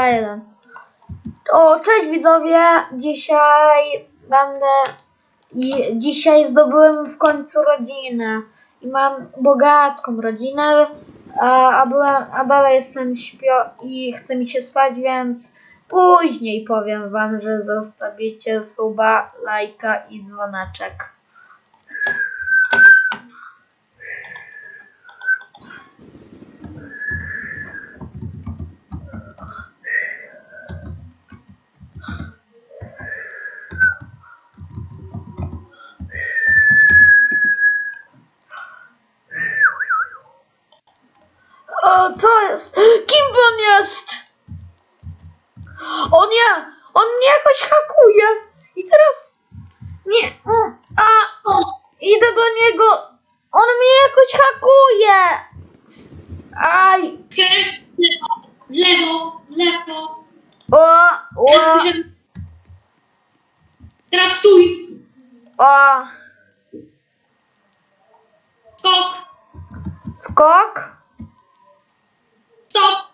H1. O, cześć widzowie, dzisiaj zdobyłem w końcu rodzinę i mam bogacką rodzinę, a dalej jestem i chce mi się spać, więc później powiem wam, że zostawicie suba, lajka i dzwoneczek. O, co jest? Kim on jest? O nie! On mnie jakoś hakuje! I teraz... Nie... Idę do niego! On mnie jakoś hakuje! Aj! W lewo. O! Teraz stój! O! Skok! Skok? Stop!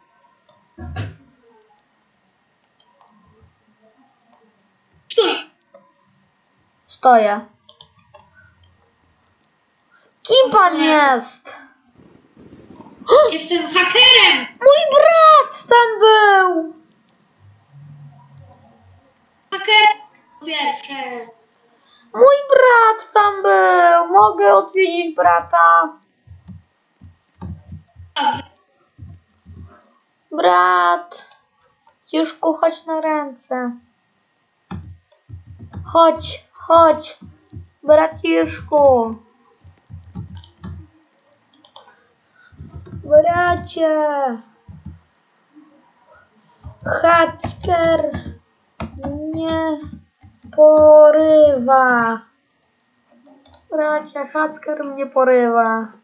Stój! Stoję. Kim pan jest? Jestem hakerem! Mój brat tam był! Haker! Pierwsze. Mój brat tam był! Mogę odwiedzić brata? Dobrze. Brat! Ciuszku, chodź na ręce. Chodź! Braciszku! Bracie! Hacker mnie porywa. Bracie, hacker mnie porywa.